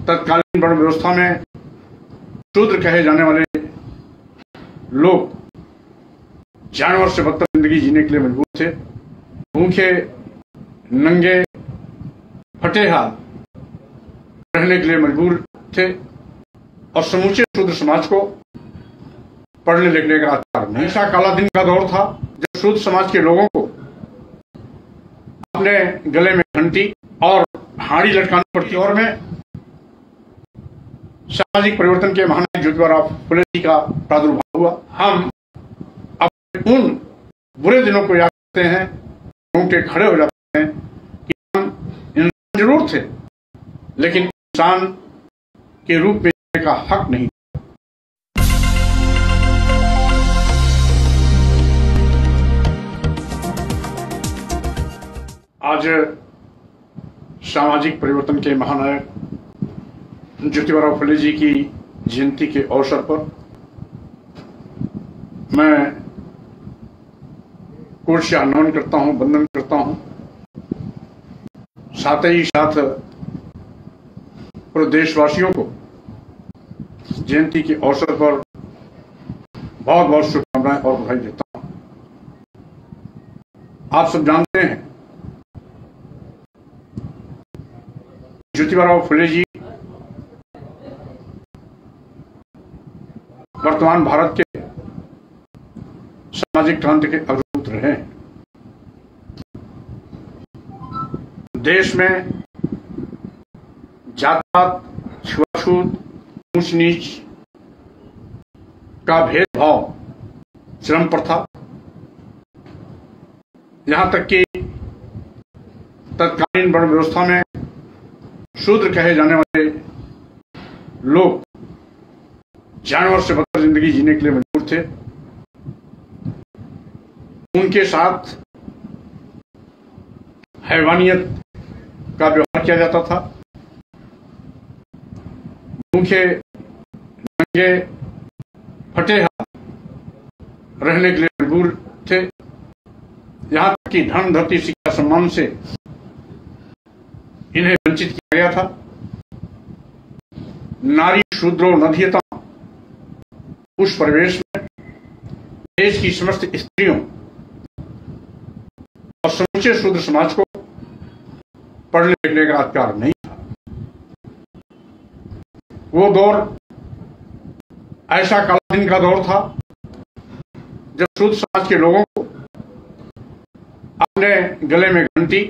तत्कालीन वर्ण व्यवस्था में शूद्र कहे जाने वाले लोग जानवर से बदतर जिंदगी जीने के लिए मजबूर थे। भूखे, नंगे, फटे हाथ रहने के लिए मजबूर थे और समूचे शूद्र समाज को पढ़ने लिखने का अधिकार नहीं। ऐसा काला दिन का दौर था जब शूद्र समाज के लोगों को अपने गले में घंटी और हाड़ी लटकानी पड़ती। और में सामाजिक परिवर्तन के महानायक ज्योतिबा फुले जी का प्रादुर्भाव हुआ। हम अपने उन बुरे दिनों को याद करते हैं, रोंगटे खड़े हो जाते हैं कि हम इंसान जरूर थे लेकिन इंसान के रूप में जीने का हक नहीं। आज सामाजिक परिवर्तन के महानायक ज्योतिबा फुले जी की जयंती के अवसर पर मैं कोर्ट से नमन करता हूं, वंदन करता हूं। साथ ही साथ पूरे देशवासियों को जयंती के अवसर पर बहुत बहुत शुभकामनाएं और बधाई देता हूं। आप सब जानते हैं ज्योतिबा फुले जी वर्तमान भारत के सामाजिक क्रांति के अग्रदूत रहे हैं। देश में जात-पात, छुआछूत, ऊंच नीच का भेदभाव चरम पर था। यहां तक कि तत्कालीन वर्ण व्यवस्था में शूद्र कहे जाने वाले लोग जानवर से बदतर जिंदगी जीने के लिए मजबूर थे। उनके साथ हैवानियत का व्यवहार किया जाता था। भूखे, नंगे, फटे हाथ रहने के लिए मजबूर थे। यहां तक कि धन, धरती, शिक्षा, सम्मान से इन्हें वंचित किया गया था। नारी शूद्रो नधीयता उस परिवेश में देश की समस्त स्त्रियों और समूचे शूद्र समाज को पढ़ने लिखने का अधिकार नहीं था। वो दौर ऐसा काला दिन का दौर था जब शूद्र समाज के लोगों को अपने गले में घंटी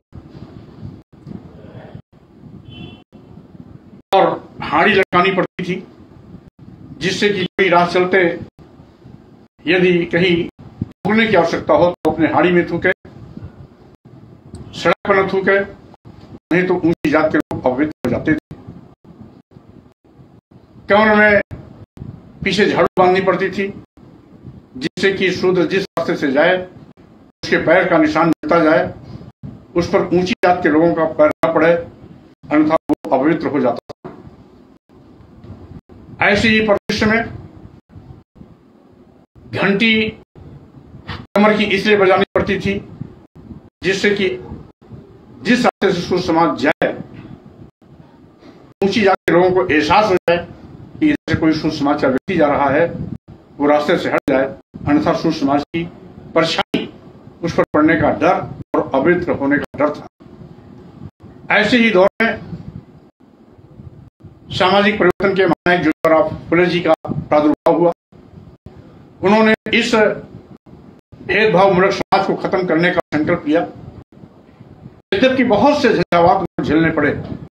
और हाड़ी लटकानी पड़ती थी, जिससे कि कोई राह चलते यदि कहीं थूकने की आवश्यकता हो तो अपने हाड़ी में थूके, सड़क पर न थूके, नहीं तो ऊंची जात के लोग अपवित्र हो जाते थे। कमर में पीछे झाड़ू बांधनी पड़ती थी, जिससे कि शूद्र जिस रास्ते से जाए उसके पैर का निशान मिलता जाए, उस पर ऊंची जात के लोगों का पैर न पड़े, अन्यथा वो अपवित्र हो जाता था। ऐसे ही परिदृश्य में घंटी कमर की इसलिए बजानी पड़ती थी जिससे कि जिस रास्ते से शूद्र समाज जाए ऊंची जात के लोगों को एहसास हो जाए कि इधर से कोई शूद्र समाज का व्यक्ति जा रहा है, वो रास्ते से हट जाए, अन्यथा शूद्र समाज की परछाई उस पर पड़ने का डर और अपवित्र होने का डर था। ऐसे ही दौर में सामाजिक परिवर्तन के महानायक ज्योतिबा फुले जी का प्रादुर्भाव हुआ। उन्होंने इस भेदभाव मूलक समाज को खत्म करने का संकल्प लिया। यद्यपि बहुत से झंझावात उनको झेलने पड़े,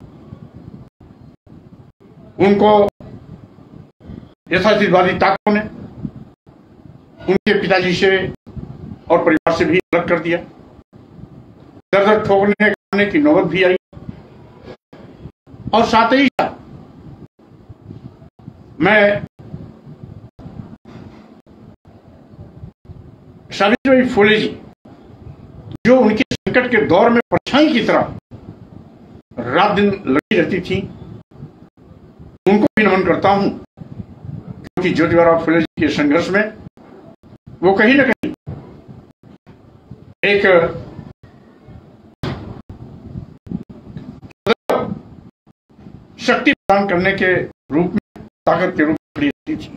उनको यथार्थवादी ताकतों ने उनके पिताजी से और परिवार से भी अलग कर दिया। दर दर ठोकने खाने की नौबत भी आई। और साथ ही साथ मैं सावित्रीबाई फुले जी जो उनके संकट के दौर में परछाई की तरह रात दिन लगी रहती थी, उनको भी नमन करता हूं, क्योंकि ज्योतिबा फुले जी के संघर्ष में वो कहीं ना कहीं एक शक्ति प्रदान करने के रूप में, ताकत के रूप में खड़ी रहती थी।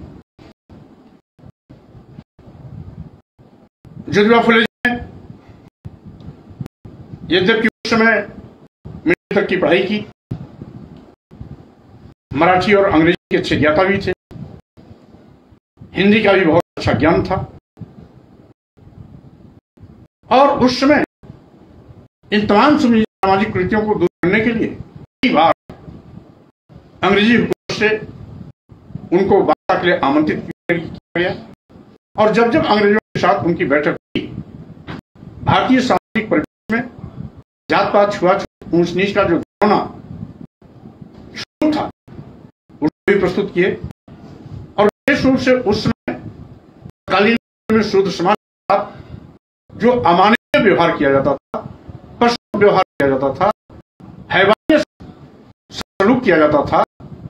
ज्योतिबा फुले जी ने यद्यपि उस समय मीडिया तक की पढ़ाई की, मराठी और अंग्रेजी के अच्छे ज्ञाता भी थे, हिंदी का भी बहुत अच्छा ज्ञान था, और उस समय इन तमाम सामाजिक कुरीतियों को दूर करने के लिए कई बार अंग्रेजी हुकूमत से उनको वार्ता के लिए आमंत्रित किया गया, और जब जब अंग्रेजों के साथ उनकी बैठक हुई, भारतीय सामाजिक परिवेश में जात पात, छुआछूत, ऊंच नीच का जो भावना शुरू था उनको भी प्रस्तुत किए, और विशेष रूप से उस समय कालीन में शूद्र समाज के साथ जो अमानवीय व्यवहार किया जाता था, पशु व्यवहार किया जाता था, हैवानियत सलूक किया जाता था,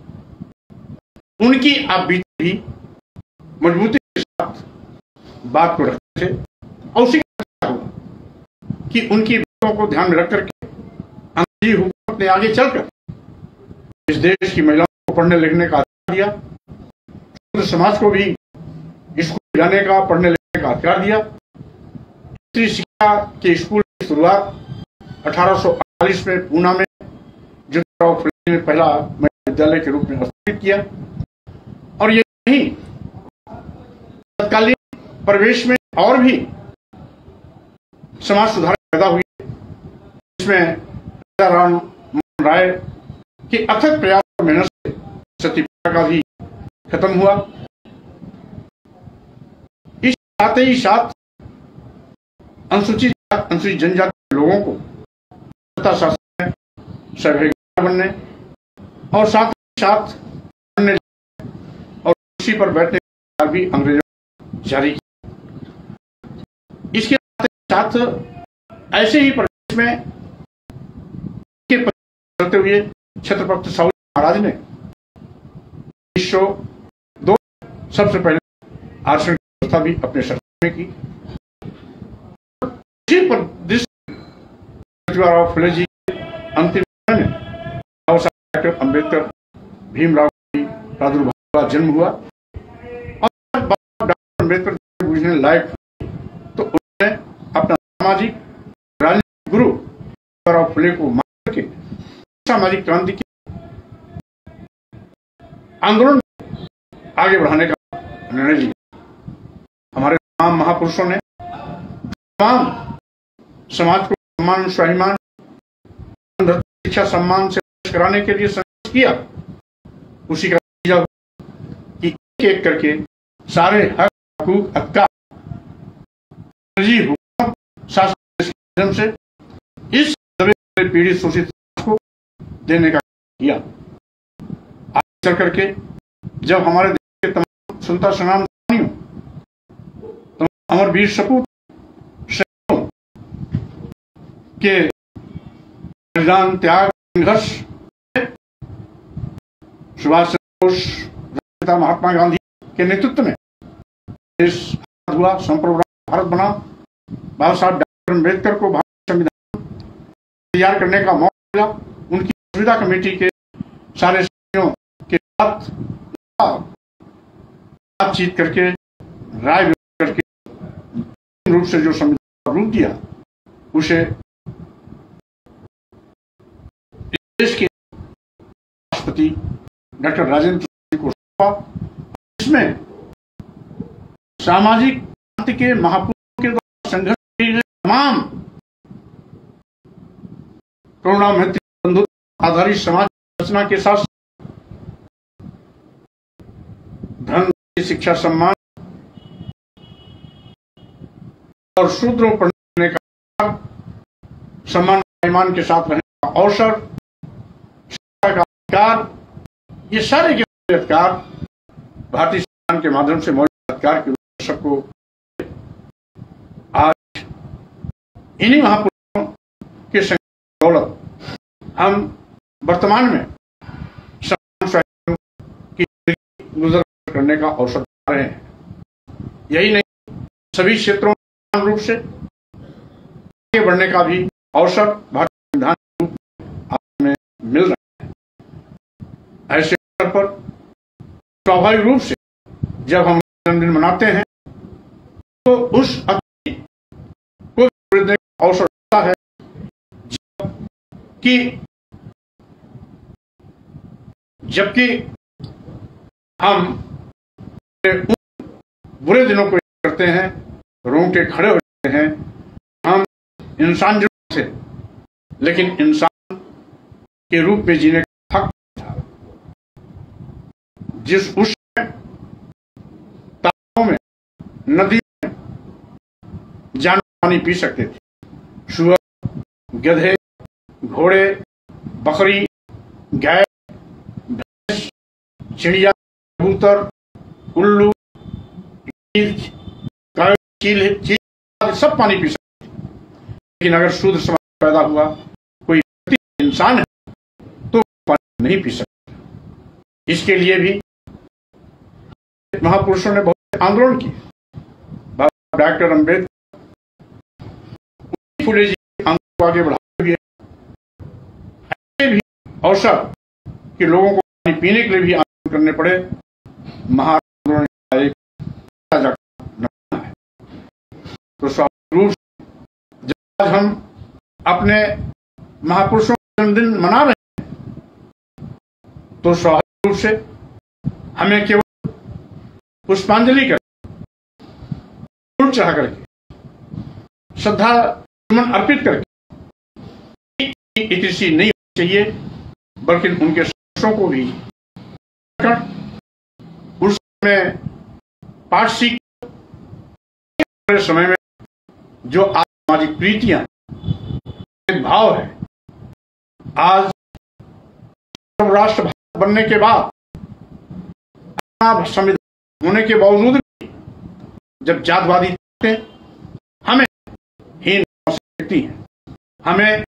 उनकी आप बीते भी मजबूती के साथ बात को रखते थे, और उसी का हुआ कि उनकी बातों को ध्यान में रख करके अंग्रेजी हुकूमत ने आगे चलकर इस देश की महिलाओं को पढ़ने लिखने का अधिकार दिया, शूद्र समाज को भी स्कूल जाने का, पढ़ने लिखने का अधिकार दिया। स्त्री शिक्षा के स्कूल की शुरुआत 1848 में पूना में ज्योतिबा फुले ने पहला महिला विद्यालय के रूप में स्थापित किया, और यही तत्कालीन परिवेश में और भी समाज सुधार पैदा हुई, जिसमें राजा राम मोहन राय के अथक प्रयास और मेहनत से सती प्रथा का भी खत्म हुआ। इस साथ ही साथ अनुसूचित जनजाति के लोगों को सत्ता शासन में सहभागी बनने और साथ ही साथ पढ़ने और कुर्सी पर बैठने का भी अंग्रेजों ने जारी किया। इसके साथ ऐसे ही परिवेश में करते हुए छत्रपति साहू महाराज ने 1902 सबसे पहले आरक्षण की व्यवस्था भी अपने सरकार में की। इसी पर ज्योतिबा फुले जी अंतिम में बाबा साहब अम्बेडकर भीमराव की प्रादुर्भाव का जन्म हुआ, और जब डॉक्टर अम्बेडकर बुझने लायक हुए तो उन्होंने अपना सामाजिक राजनीतिक गुरु ज्योतिबा फुले को मान करके सामाजिक क्रांति के आंदोलन आगे बढ़ाने का निर्णय लिया। हमारे तमाम महापुरुषों ने तमाम समाज को सम्मान, स्वाभिमान, शिक्षा सम्मान से कराने के लिए संघर्ष किया, उसी का नतीजा हुआ कि एक एक करके सारे हक, हकूक, अधिकार हुकूमत शासन के माध्यम से इस दबे पीड़ित शोषित को देने का किया। आगे चल करके जब हमारे देश के तमाम स्वतंत्रता सेनानियों, तमाम अमरवीर सपूत के बलिदान, त्याग, संघर्ष, सुभाष चंद्र बोस, राष्ट्रपिता महात्मा गांधी के नेतृत्व में देश हुआ, संप्रभुता भारत बना, बाबा साहब डॉक्टर अम्बेडकर को भारत संविधान तैयार करने का मौका मिला, उनकी संविदा कमेटी के सारे सदस्यों के साथ बातचीत करके, राय व्यक्त करके रूप से जो संविधान रूप दिया, उसे देश के राष्ट्रपति डॉक्टर राजेंद्र प्रसाद को सौंपा। इसमें सामाजिक क्रांति के महापुरुषों के द्वारा संघर्ष किए गए तमाम करुणा, मैत्री, बंधुत्व आधारित समाज रचना के साथ धर्म, शिक्षा, सम्मान और शूद्रों पर पढ़ने का सम्मान, सम्मान के साथ रहने का अवसर, शिक्षा का अधिकार, ये सारे के अधिकार भारतीय संविधान के माध्यम से मौलिक अधिकार के रूप में सबको आज इन्हीं महापुरुषों के दौलत हम वर्तमान में की गुजर करने का अवसर पा रहे हैं। यही नहीं, सभी क्षेत्रों में रूप से आगे बढ़ने का भी अवसर भारतीय संविधान के रूप में मिल रहा है। ऐसे अवसर पर स्वाभाविक रूप से जब हम जन्मदिन मनाते हैं तो उस अतिथि को खरीदने का अवसर होता है, जबकि हम उन बुरे दिनों को याद करते हैं, रोंगटे खड़े हो जाते हैं। हम इंसान जरूर थे, लेकिन इंसान के रूप में जीने का हक था। जिस उस तालाबों में, नदियों में जानवर पानी पी सकते थे। सुअर, गधे, घोड़े, बकरी, गाय, भैंस, चिड़िया, कबूतर, उल्लू, चील सब पानी पी सकते थे। लेकिन अगर शूद्र समाज पैदा हुआ, कोई व्यक्ति इंसान है, तो पानी नहीं पी सकता। इसके लिए भी महापुरुषों ने बहुत आंदोलन किए। डॉक्टर अम्बेडकर, फुले जी आंदोलन को आगे बढ़ाते हुए ऐसे भी अवसर कि लोगों को पानी पीने के लिए भी आंदोलन करने पड़े। महाआंदोलन का एक नमूना है। तो स्वाभाविक रूप से जब आज हम अपने महापुरुषों का जन्मदिन मना रहे हैं, तो स्वाभाविक रूप से हमें केवल पुष्पांजलि कर, फूल चढ़ा करके, श्रद्धा सुमन अर्पित करके इतिशी नहीं होनी चाहिए, बल्कि उनके संदेशों को भी उस समय पाठ सीख समय में जो आज सामाजिक प्रीतियां, भाव है, आज राष्ट्र भारत बनने के बाद, संविधान होने के बावजूद भी जब जातवादी हमें हीन समझती हैं, हमें